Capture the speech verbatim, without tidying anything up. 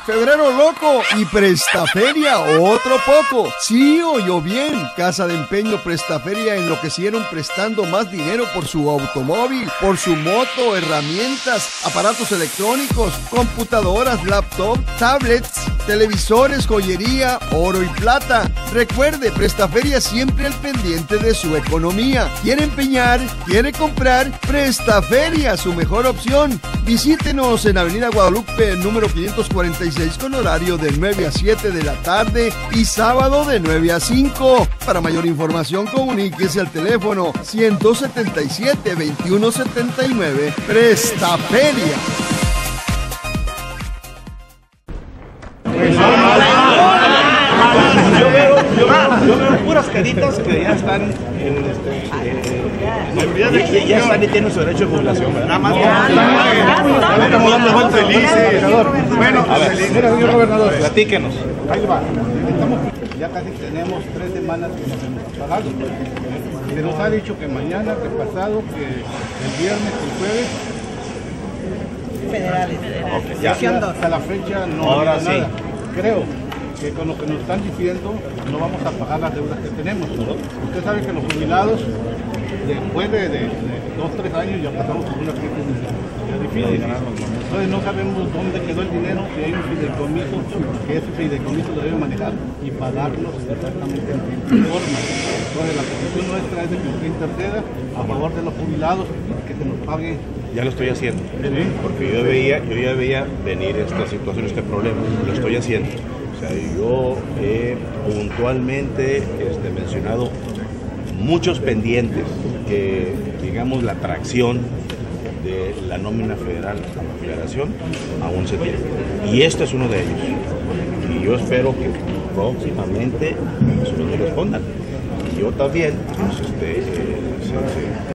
febrero loco y Prestaferia otro poco. Sí, oyó bien. Casa de Empeño Prestaferia enloquecieron prestando más dinero por su automóvil, por su moto, herramientas, aparatos electrónicos, computadoras, laptops, tablets, televisores, joyería, oro y plata. Recuerde, Prestaferia siempre al pendiente de su economía. ¿Quiere empeñar? ¿Quiere comprar? Prestaferia, su mejor opción. Visítenos en Avenida Guadalupe, número quinientos cuarenta y seis, con horario de nueve a siete de la tarde y sábado de nueve a cinco. Para mayor información, comuníquese al teléfono ciento setenta y siete, veintiuno setenta y nueve. Prestaferia. Yo veo, yo, veo, yo veo puras caritas que ya están en este, eh, ya, ya están y tienen su derecho de jubilación, ¿verdad? Nada más que estamos dando vueltas felices. Bueno, a ver, señor gobernador, platíquenos. Ahí va. Estamos, ya casi tenemos tres semanas que nos hemos pagado. Se nos ha dicho que mañana, que pasado, que el viernes, el jueves. Federales. Okay, ya. Hasta la fecha no Ahora ha sí. nada. Creo que con lo que nos están diciendo no vamos a pagar las deudas que tenemos. Usted sabe que los jubilados, después de, de, de dos, tres años, ya pasamos por una crisis difícil. Entonces no sabemos dónde quedó el dinero, si hay un fideicomiso, que ese fideicomiso lo debe manejar y pagarnos exactamente en qué forma. Entonces la posición nuestra es de que usted interceda a favor de los jubilados, que se nos pague. Ya lo estoy haciendo, ¿Sí? porque yo veía, yo ya veía venir esta situación, este problema, lo estoy haciendo. O sea, yo he puntualmente este, mencionado muchos pendientes que, digamos, la atracción de la nómina federal a la federación aún se tiene. Y este es uno de ellos. Y yo espero que próximamente se me respondan. Y yo también, pues, este, eh, se, se